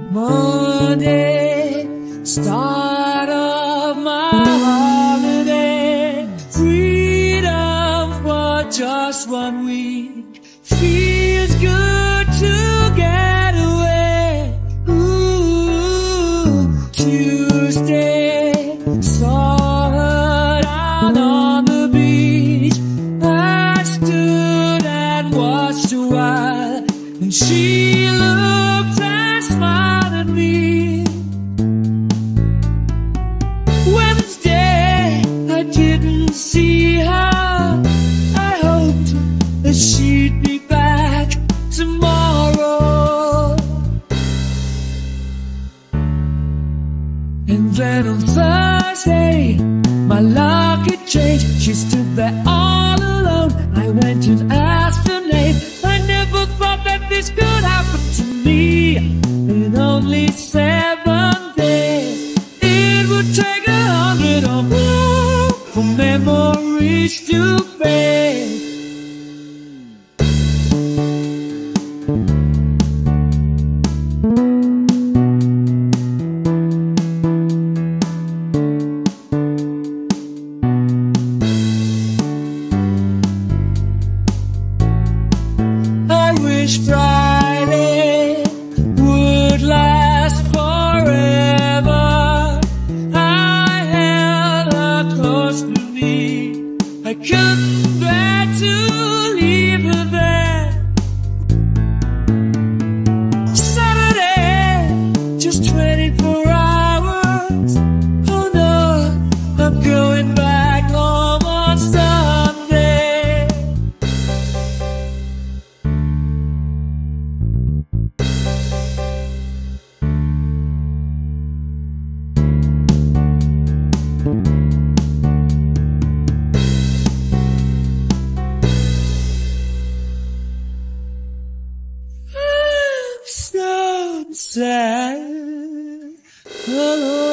Monday, start of my holiday. Freedom for just 1 week. Feels good to get away. Ooh, Tuesday, saw her down on the beach. I stood and watched a while, and she looked and smiled at me. Wednesday, I didn't see her. I hoped that she'd be back tomorrow. And then on Thursday, my luck had changed. She stood there all alone. I went and asked her name. I never thought that this could happen to me. In only 7 days, it would take 100 or more for memories to fade. I wish Friday would last forever. I held her close to me. I couldn't bear to leave her there. Saturday, just 24 hours. Oh no, I'm going back home on Sunday. I'm so sad. Oh,